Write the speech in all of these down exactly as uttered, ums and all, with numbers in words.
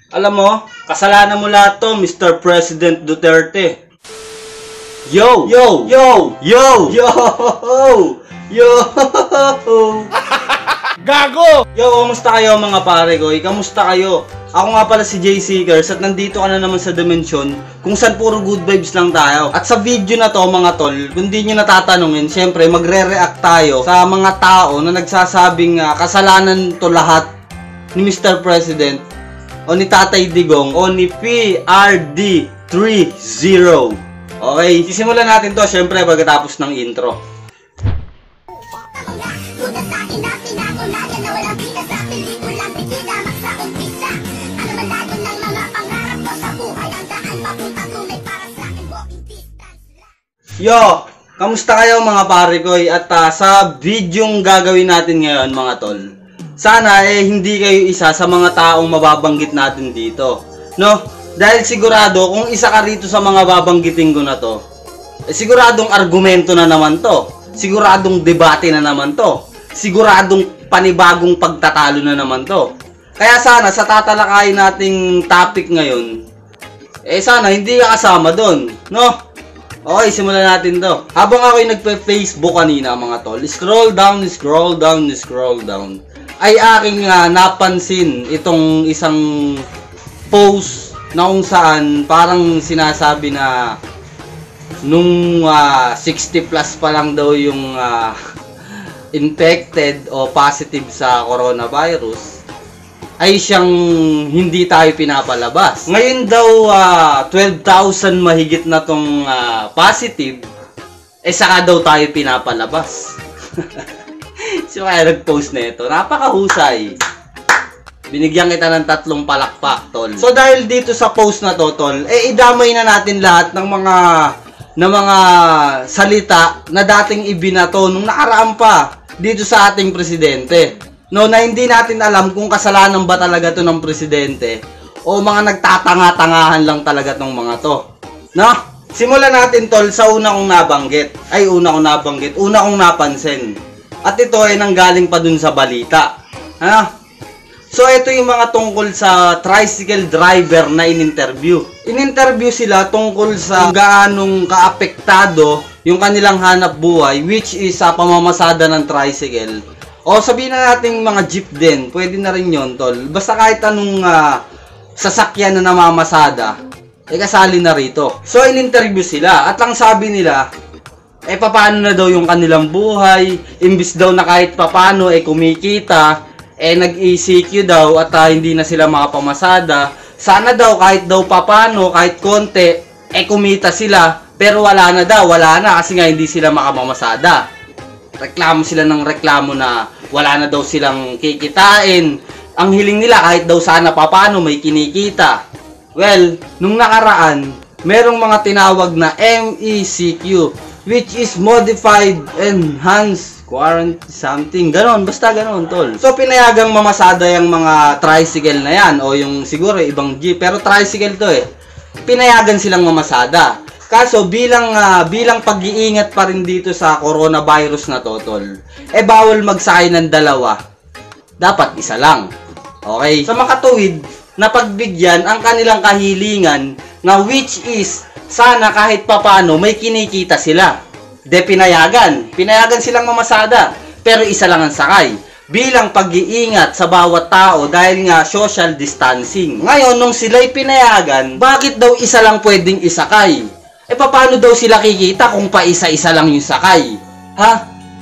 Alam mo, kasalanan mo lahat to, Mister President Duterte. Yo! Yo! Yo! Yo! Yo! Yo! Gago! Yo, kamusta kayo mga pare ko? Kamusta kayo? Ako nga pala si Jay Seekers at nandito ka na naman sa Dimensyon kung saan puro good vibes lang tayo. At sa video na to mga tol, kung di nyo natatanungin, syempre magre-react tayo sa mga tao na nagsasabing uh, kasalanan to lahat ni Mister President o ni Tatay Digong o ni P R D thirty. Okay, sisimulan natin to syempre pagkatapos ng intro. Yo! Kamusta kayo mga pare ko? At uh, sa videong gagawin natin ngayon mga tol, sana eh hindi kayo isa sa mga taong mababanggit natin dito. No? Dahil sigurado kung isa ka rito sa mga babanggitin ko na to, eh, siguradong argumento na naman to. Siguradong debate na naman to. Siguradong panibagong pagtatalo na naman to. Kaya sana sa tatalakayin nating topic ngayon, eh sana hindi ka kasama doon. No? Okay, simulan natin to. Habang ako'y nagpe-Facebook kanina mga tol, scroll down, scroll down, scroll down, ay aking uh, napansin itong isang post na kung saan parang sinasabi na nung uh, sixty plus pa lang daw yung uh, infected o positive sa coronavirus, ay siyang hindi tayo pinapalabas. Ngayon daw, uh, twelve thousand mahigit na tong uh, positive, eh saka daw tayo pinapalabas. So kaya nag-post na ito. Napakahusay. Binigyan kita ng tatlong palakpak, tol. So dahil dito sa post na to, tol, eh idamay na natin lahat ng mga ng mga salita na dating ibinato nung nakaraan pa dito sa ating presidente. No, na hindi natin alam kung kasalanan ba talaga to ng presidente o mga nagtatanga-tangahan lang talaga tong mga to. No? Simulan natin tol sa una kong nabanggit. Ay, una kong nabanggit. Una kong napansin. At ito ay nanggaling pa dun sa balita. Ha? So, ito yung mga tungkol sa tricycle driver na in-interview. In-interview sila tungkol sa gaanong kaapektado yung kanilang hanap buhay, which is sa pamamasada ng tricycle. O sabihin na natin mga jeep din, pwede na rin yon tol. Basta kahit anong uh, sasakyan na namamasada, eh kasali na rito. So in-interview sila at lang sabi nila, eh paano na daw yung kanilang buhay, imbis daw na kahit papano eh kumikita, eh nag-E C Q daw at uh, hindi na sila makapamasada. Sana daw kahit daw papano, kahit konti, eh kumita sila, pero wala na daw, wala na kasi nga hindi sila makamamasada. Reklamo sila ng reklamo na wala na daw silang kikitain. Ang hiling nila kahit daw sana papano may kinikita. Well, nung nakaraan, merong mga tinawag na M E C Q, which is Modified Enhanced Quarantine something. Ganon, basta ganon tol. So pinayagang mamasada yung mga tricycle na yan o yung siguro ibang jeep. Pero tricycle to eh. Pinayagan silang mamasada. Kaso bilang uh, bilang pag-iingat pa rin dito sa coronavirus na to, tol, eh bawal magsakay ng dalawa. Dapat isa lang. Okay? Sa makatuwid na pagbigyan ang kanilang kahilingan na which is sana kahit papano may kinikita sila. De pinayagan. Pinayagan silang mamasada. Pero isa lang ang sakay. Bilang pag-iingat sa bawat tao dahil nga social distancing. Ngayon, nung sila'y pinayagan, bakit daw isa lang pwedeng isakay? Eh, paano daw sila kikita kung pa isa-isa lang yung sakay? Ha?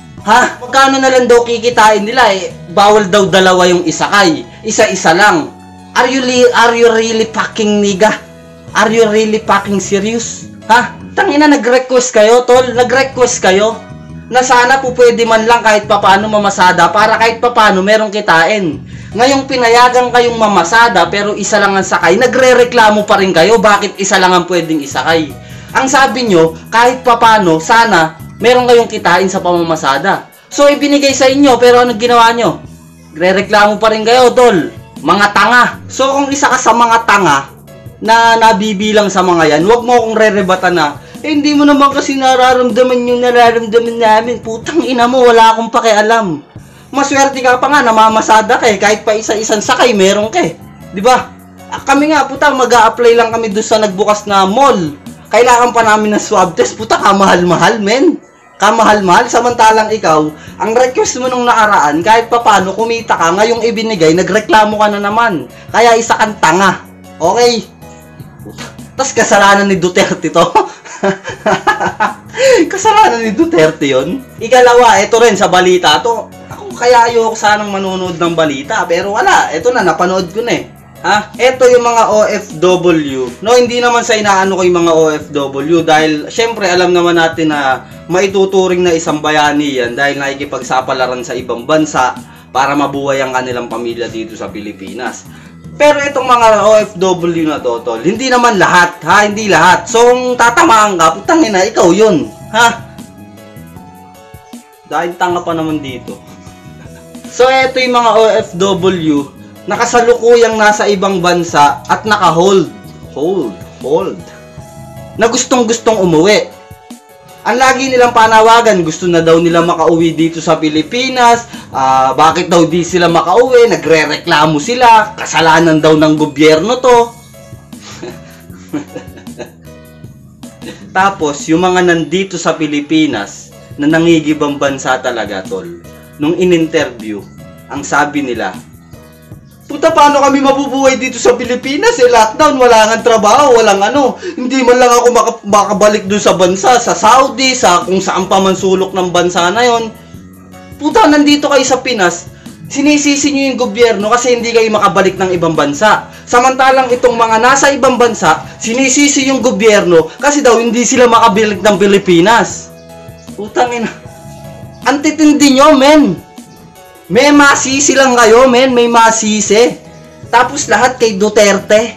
Ha? Magkano na lang daw kikitain nila eh? Bawal daw dalawa yung isakay. Isa-isa lang. Are you, are you really fucking nigga? Are you really fucking serious? Ha? Tangina, nag-request kayo, tol? Nag-request kayo? Na sana po pwede man lang kahit papano mamasada para kahit papano merong kitain. Ngayong pinayagan kayong mamasada pero isa lang ang sakay, nagre-reklamo pa rin kayo bakit isa lang ang pwedeng isakay. Ang sabi nyo, kahit papano, sana, meron kayong kitain sa pamamasada. So, ibinigay sa inyo, pero anong ginawa nyo? Re-reklamo pa rin kayo, tol. Mga tanga. So, kung isa ka sa mga tanga na nabibilang sa mga yan, huwag mo akong re-rebata na, eh, hindi mo naman kasi nararamdaman yung nararamdaman namin. Putang ina mo, wala akong pakialam. Maswerte ka pa nga, namamasada ka eh. Kahit pa isa-isang sakay, meron ka eh. Diba? kami nga, puta, mag-a-apply lang kami doon sa nagbukas na mall. Kailangan pa namin ng swab test. Puta, kamahal-mahal, men. Kamahal-mahal. Samantalang ikaw, ang request mo nung nakaraan, kahit papano, kumita ka, ngayong ibinigay, nagreklamo ka na naman. Kaya isa kang tanga. Okay? Tapos kasalanan ni Duterte to. Kasalanan ni Duterte yon. Ikalawa, ito rin sa balita to. Ako kaya ayoko sanang manonood ng balita, pero wala. Ito na, napanood ko na eh. Ha? Ito yung mga O F W. No, hindi naman sa inaano ko yung mga O F W dahil syempre alam naman natin na maituturing na isang bayani yan dahil nakikipagsapalaran sa ibang bansa para mabuhay ang kanilang pamilya dito sa Pilipinas. Pero itong mga O F W na to, tol, hindi naman lahat, ha? Hindi lahat. So, kung tatamaan ka, putangin na, ikaw yun, ha? Dahil tanga pa naman dito. So, ito yung mga O F W nakasalukuyang nasa ibang bansa at naka-hold. Hold, hold. Na gustong-gustong umuwi. Ang lagi nilang panawagan, gusto na daw nila makauwi dito sa Pilipinas. Uh, bakit daw di sila makauwi? Nagre-reklamo sila. Kasalanan daw ng gobyerno to. Tapos, yung mga nandito sa Pilipinas na nangigibang bansa talaga, tol. Nung in-interview, ang sabi nila, puta, paano kami mabubuhay dito sa Pilipinas? Eh, lockdown, wala nga trabaho, walang ano. Hindi man lang ako maka- makabalik dun sa bansa, sa Saudi, sa kung saan pa man sulok ng bansa na yon. Puta, nandito kayo sa Pinas, sinisisi nyo yung gobyerno kasi hindi kayo makabalik ng ibang bansa. Samantalang itong mga nasa ibang bansa, sinisisi yung gobyerno kasi daw hindi sila makabalik ng Pilipinas. Putang ina. Antitindi nyo, men. May masisi lang kayo, men. May masisi. Tapos lahat kay Duterte.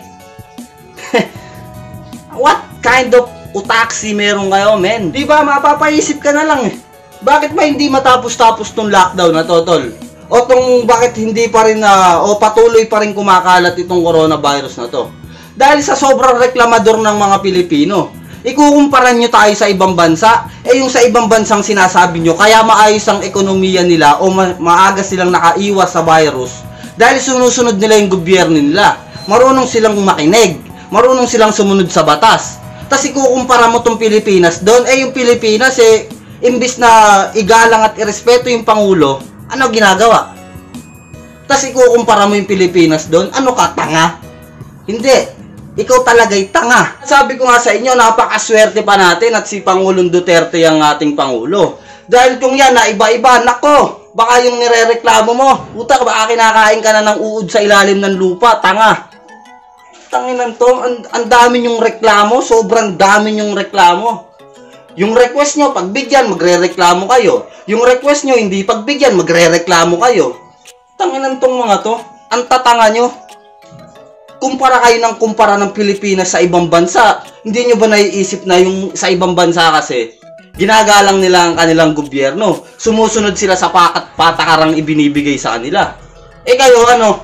What kind of utaksi meron kayo, men? Di ba, mapapaisip ka na lang eh. Bakit ba hindi matapos-tapos tong lockdown na to, tol? O tong bakit hindi pa rin na, o patuloy pa rin kumakalat itong coronavirus na to? Dahil sa sobrang reklamador ng mga Pilipino. Ikukumpara nyo tayo sa ibang bansa, eh yung sa ibang bansang sinasabi nyo, kaya maayos ang ekonomiya nila o ma maaga silang nakaiwas sa virus dahil sinusunod nila yung gobyerno nila. Marunong silang makinig, marunong silang sumunod sa batas. Tapos ikukumpara mo tong Pilipinas doon, eh yung Pilipinas eh, imbis na igalang at irespeto yung Pangulo, ano ginagawa? Tapos ikukumpara mo yung Pilipinas doon, ano ka, tanga? Hindi. Ikaw talaga'y tanga. Sabi ko nga sa inyo, napakaswerte pa natin at si Pangulong Duterte ang ating Pangulo. Dahil kung yan na iba-iba, nako, baka yung nirereklamo mo, puta, baka kinakain ka na ng uod sa ilalim ng lupa, tanga. Tanginan to, ang, ang dami yung reklamo, sobrang dami yung reklamo. Yung request nyo, pagbigyan, magre-reklamo kayo. Yung request nyo, hindi pagbigyan, magre-reklamo kayo. Tanginan tong mga to, ang tatanga nyo. Kumpara kayo ng kumpara ng Pilipinas sa ibang bansa. Hindi nyo ba naiisip na yung sa ibang bansa kasi, ginagalang nila ang kanilang gobyerno. Sumusunod sila sa pakat patakarang ibinibigay sa kanila. Eh kayo, ano?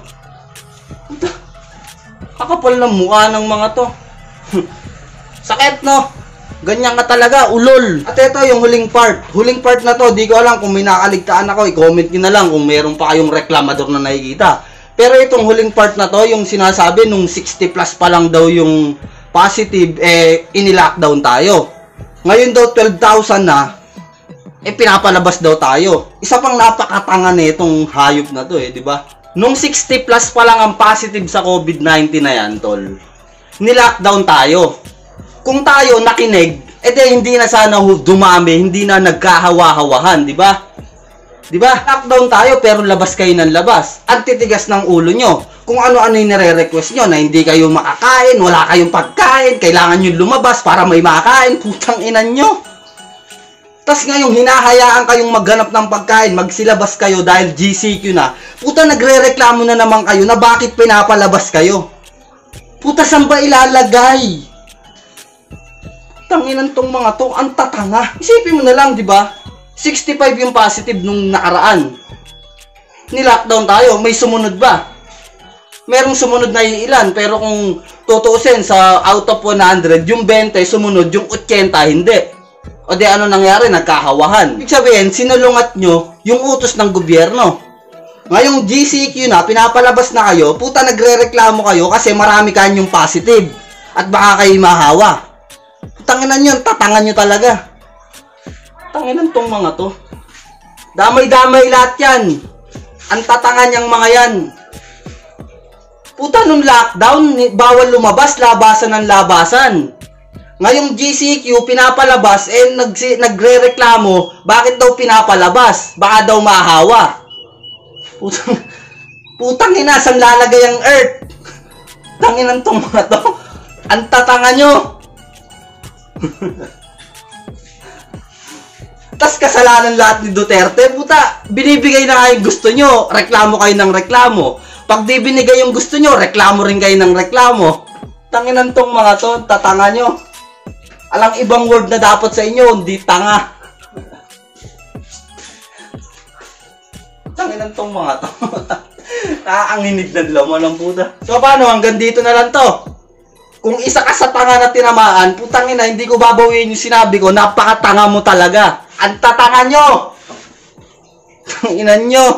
Kakapal ng mukha ng mga to. Sakit, no? Ganyan ka talaga, ulol. At ito yung huling part. Huling part na to, di ko alam kung may nakaligtaan ako. I-comment nyo na lang kung meron pa kayong reklamador na nakikita. Pero itong huling part na to, yung sinasabi nung sixty plus pa lang daw yung positive, eh, ini-lockdown tayo. Ngayon daw twelve thousand na, eh, pinapalabas daw tayo. Isa pang napakatanga na itong hayop na to eh, di ba? Nung sixty plus pa lang ang positive sa COVID nineteen na yan, tol, ni-lockdown tayo. Kung tayo nakinig, eh, di, hindi na sana dumami, hindi na nagkahawa-hawahan, di ba? Diba? Lockdown tayo pero labas kayo ng labas. Ang titigas ng ulo nyo. Kung ano-ano yung nire-request nyo na hindi kayo makakain, wala kayong pagkain, kailangan nyo lumabas para may makakain, putang inan nyo. Tas ngayong hinahayaan kayong maghanap ng pagkain, magsilabas kayo dahil G C Q na. Puta, nagre-reklamo na naman kayo na bakit pinapalabas kayo. Puta, saan ba ilalagay? Tanginan tong mga to, ang tatanga. Isipin mo na lang, di ba? sixty-five yung positive nung nakaraan. Ni-lockdown tayo, may sumunod ba? Merong sumunod na ilan, pero kung tutuusin sa out of one hundred, yung twenty sumunod, yung eighty hindi. O di ano nangyari, nagkahawahan. Ibig sabihin, sinulungat nyo yung utos ng gobyerno. Ngayong G C Q na, pinapalabas na kayo, puta nagre-reklamo kayo kasi marami kanyong positive. At baka kayo mahawa. Tanginan nyo, tatangan nyo talaga. Tanginan tong mga to. Damay-damay lahat yan. Ang tatangan yung mga yan. Puta nung lockdown, bawal lumabas, labasan ng labasan. Ngayong G C Q, pinapalabas, eh nag nagre-reklamo, bakit daw pinapalabas? Baka daw mahawa. Putang, putang ina, saan lalagay ang earth? Tanginan tong mga to. Ang tatanga nyo. Tas kasalanan lahat ni Duterte. Puta, binibigay na kayo gusto nyo. Reklamo kayo ng reklamo. Pag di binigay yung gusto nyo, reklamo rin kayo ng reklamo. Tanginan tong mga to, tatanga nyo. Alang ibang word na dapat sa inyo, hindi tanga. Tanginan tong mga to. Nakaanginig na laman ng puta. So paano, hanggang dito na lang to. Kung isa ka sa tanga na tinamaan, putang ina, hindi ko babawiin yung sinabi ko, napakatanga mo talaga. Ang tatanga nyo! Tanginan nyo!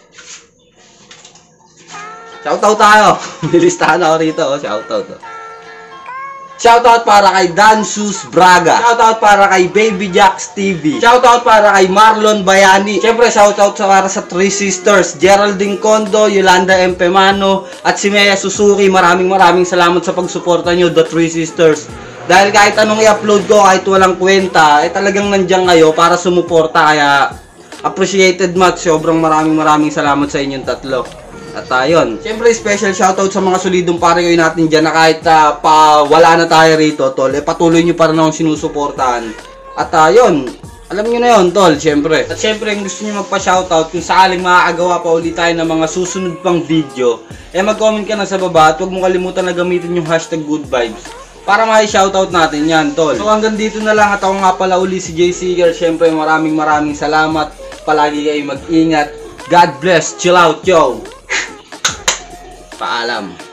Shoutout tayo! Nilistahan ako rito, oh. Shoutout. Oh. Shoutout para kay Dansus Braga. Shoutout para kay Baby Jacks T V. Shoutout para kay Marlon Bayani. Siyempre, shoutout para sa Three Sisters, Geraldine Condo, Yolanda Empemano, at si Mea Suzuki. Maraming maraming salamat sa pagsuporta nyo, The Three Sisters. Dahil kahit anong i-upload ko, kahit walang kwenta, eh talagang nandiyan kayo para sumuporta. Kaya, appreciated much. Sobrang maraming maraming salamat sa inyong tatlo. At ayun, uh, siyempre special shoutout sa mga solidong parikoy natin dyan na kahit uh, pa wala na tayo rito, tol, eh patuloy nyo pa rin akong sinusuportahan. At ayun, uh, alam nyo na yun, tol, siyempre. At siyempre, kung gusto nyo magpa-shoutout, kung sakaling makakagawa pa ulit tayo ng mga susunod pang video, eh mag-comment ka na sa baba at huwag mo kalimutan na gamitin yung hashtag good vibes para ma-shoutout natin yan, tol. So hanggang dito na lang at ako nga pala uli si Jay Seeger. Siyempre, maraming maraming salamat. Palagi kayo mag-ingat. God bless. Chill out, yo. Paalam.